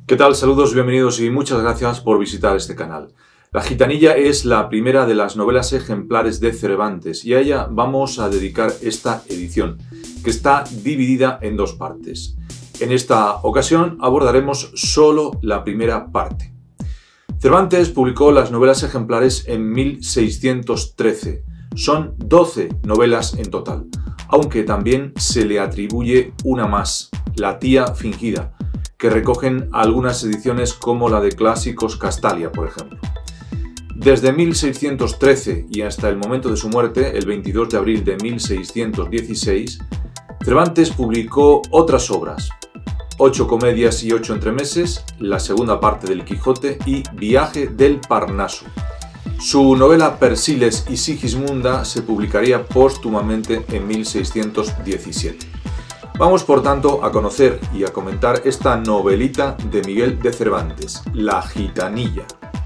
¿Qué tal? Saludos, bienvenidos y muchas gracias por visitar este canal. La Gitanilla es la primera de las novelas ejemplares de Cervantes y a ella vamos a dedicar esta edición, que está dividida en dos partes. En esta ocasión abordaremos solo la primera parte. Cervantes publicó las novelas ejemplares en 1613. Son 12 novelas en total, aunque también se le atribuye una más, La tía fingida, que recogen algunas ediciones como la de Clásicos Castalia, por ejemplo. Desde 1613 y hasta el momento de su muerte, el 22 de abril de 1616, Cervantes publicó otras obras: 8 comedias y 8 entremeses, la segunda parte del Quijote y Viaje del Parnaso. Su novela Persiles y Sigismunda se publicaría póstumamente en 1617. Vamos por tanto a conocer y a comentar esta novelita de Miguel de Cervantes, La Gitanilla.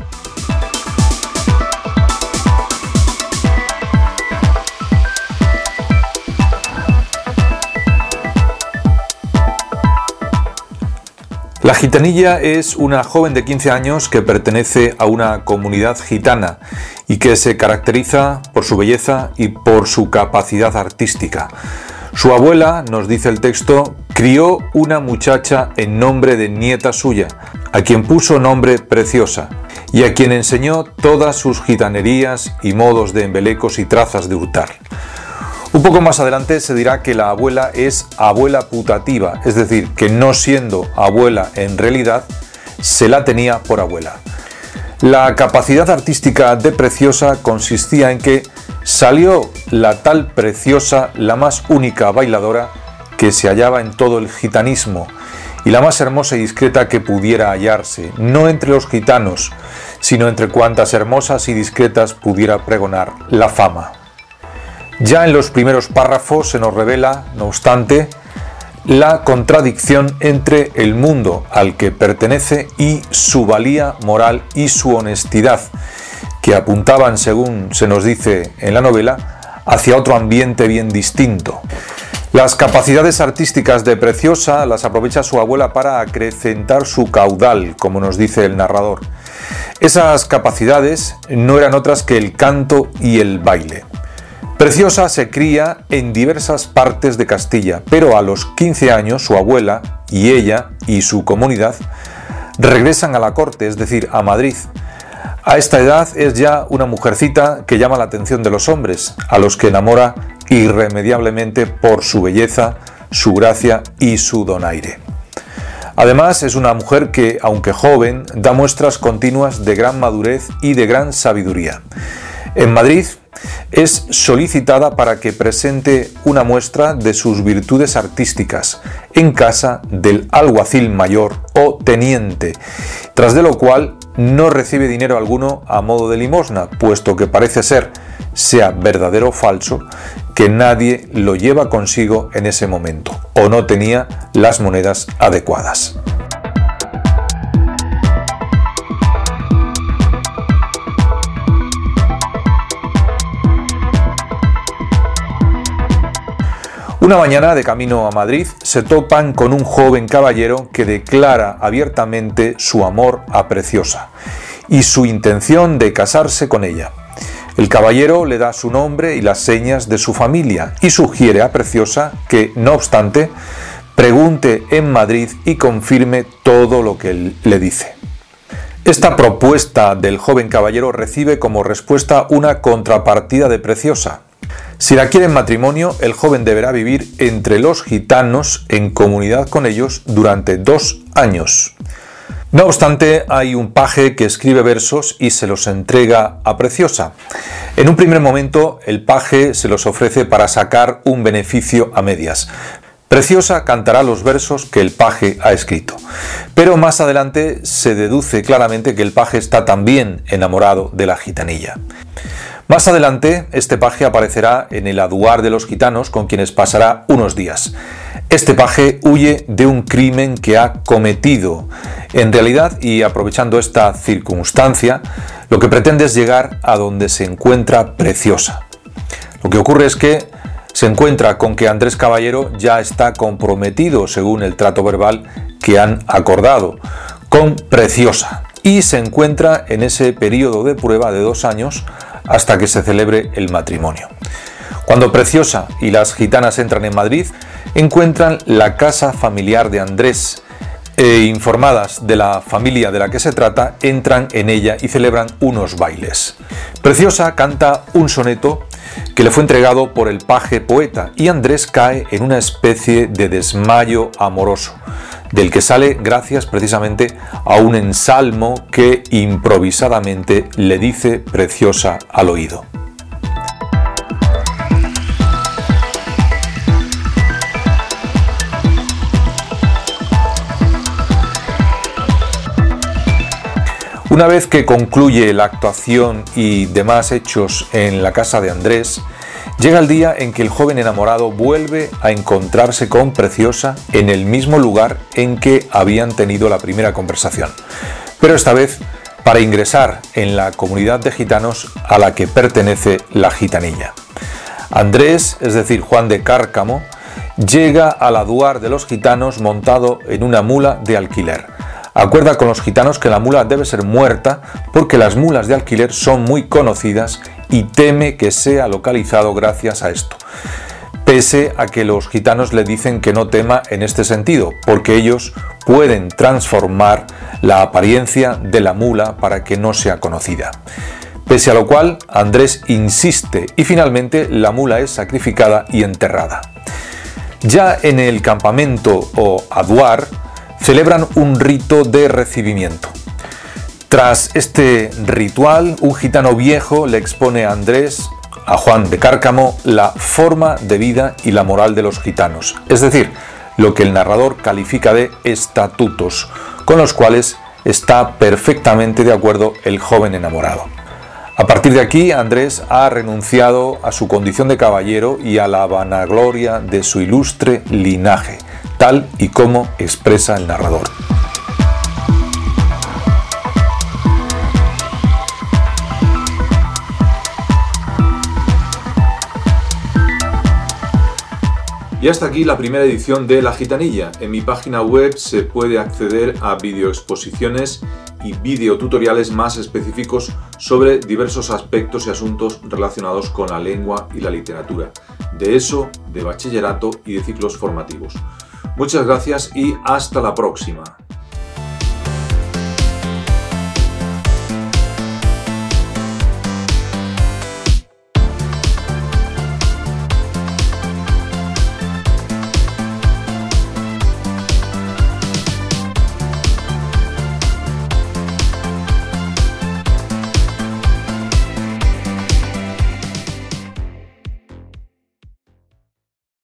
La Gitanilla es una joven de 15 años que pertenece a una comunidad gitana y que se caracteriza por su belleza y por su capacidad artística. Su abuela, nos dice el texto, crió una muchacha en nombre de nieta suya, a quien puso nombre Preciosa, y a quien enseñó todas sus gitanerías y modos de embelecos y trazas de hurtar. Un poco más adelante se dirá que la abuela es abuela putativa, es decir, que no siendo abuela en realidad, se la tenía por abuela. La capacidad artística de Preciosa consistía en que salió la tal Preciosa, la más única bailadora que se hallaba en todo el gitanismo y la más hermosa y discreta que pudiera hallarse, no entre los gitanos, sino entre cuantas hermosas y discretas pudiera pregonar la fama. Ya en los primeros párrafos se nos revela, no obstante, la contradicción entre el mundo al que pertenece y su valía moral y su honestidad, que apuntaban, según se nos dice en la novela, hacia otro ambiente bien distinto. Las capacidades artísticas de Preciosa las aprovecha su abuela para acrecentar su caudal, como nos dice el narrador. Esas capacidades no eran otras que el canto y el baile. Preciosa se cría en diversas partes de Castilla, pero a los 15 años su abuela y ella y su comunidad regresan a la corte, es decir, a Madrid. A esta edad es ya una mujercita que llama la atención de los hombres, a los que enamora irremediablemente por su belleza, su gracia y su donaire. Además es una mujer que, aunque joven, da muestras continuas de gran madurez y de gran sabiduría. En Madrid es solicitada para que presente una muestra de sus virtudes artísticas en casa del alguacil mayor o teniente, tras de lo cual no recibe dinero alguno a modo de limosna, puesto que parece ser, sea verdadero o falso, que nadie lo lleva consigo en ese momento o no tenía las monedas adecuadas. Una mañana, de camino a Madrid, se topan con un joven caballero que declara abiertamente su amor a Preciosa y su intención de casarse con ella. El caballero le da su nombre y las señas de su familia y sugiere a Preciosa que, no obstante, pregunte en Madrid y confirme todo lo que él le dice. Esta propuesta del joven caballero recibe como respuesta una contrapartida de Preciosa. Si la quiere en matrimonio, el joven deberá vivir entre los gitanos en comunidad con ellos durante 2 años. No obstante, hay un paje que escribe versos y se los entrega a Preciosa. En un primer momento, el paje se los ofrece para sacar un beneficio a medias. Preciosa cantará los versos que el paje ha escrito, pero más adelante se deduce claramente que el paje está también enamorado de la gitanilla. Más adelante, este paje aparecerá en el aduar de los gitanos, con quienes pasará unos días. Este paje huye de un crimen que ha cometido. En realidad, y aprovechando esta circunstancia, lo que pretende es llegar a donde se encuentra Preciosa. Lo que ocurre es que se encuentra con que Andrés Caballero ya está comprometido según el trato verbal que han acordado, con Preciosa y se encuentra en ese periodo de prueba de 2 años hasta que se celebre el matrimonio. Cuando Preciosa y las gitanas entran en Madrid, encuentran la casa familiar de Andrés e, informadas de la familia de la que se trata, entran en ella y celebran unos bailes. Preciosa canta un soneto que le fue entregado por el paje poeta y Andrés cae en una especie de desmayo amoroso, del que sale gracias precisamente a un ensalmo que improvisadamente le dice Preciosa al oído. Una vez que concluye la actuación y demás hechos en la casa de Andrés, llega el día en que el joven enamorado vuelve a encontrarse con Preciosa en el mismo lugar en que habían tenido la primera conversación, pero esta vez para ingresar en la comunidad de gitanos a la que pertenece la gitanilla. Andrés, es decir, Juan de Cárcamo, llega al aduar de los gitanos montado en una mula de alquiler. Acuerda con los gitanos que la mula debe ser muerta porque las mulas de alquiler son muy conocidas y teme que sea localizado gracias a esto, pese a que los gitanos le dicen que no tema en este sentido, porque ellos pueden transformar la apariencia de la mula para que no sea conocida. Pese a lo cual, Andrés insiste y finalmente la mula es sacrificada y enterrada. Ya en el campamento o aduar, celebran un rito de recibimiento. Tras este ritual, un gitano viejo le expone a Andrés, a Juan de Cárcamo, la forma de vida y la moral de los gitanos, es decir, lo que el narrador califica de estatutos, con los cuales está perfectamente de acuerdo el joven enamorado. A partir de aquí, Andrés ha renunciado a su condición de caballero y a la vanagloria de su ilustre linaje, tal y como expresa el narrador. Y hasta aquí la primera edición de La Gitanilla. En mi página web se puede acceder a videoexposiciones y videotutoriales más específicos sobre diversos aspectos y asuntos relacionados con la lengua y la literatura, de ESO, de bachillerato y de ciclos formativos. Muchas gracias y hasta la próxima.